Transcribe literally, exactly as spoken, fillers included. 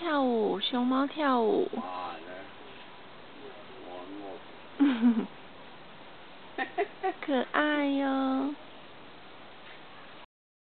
跳舞，熊猫跳舞。可爱哟。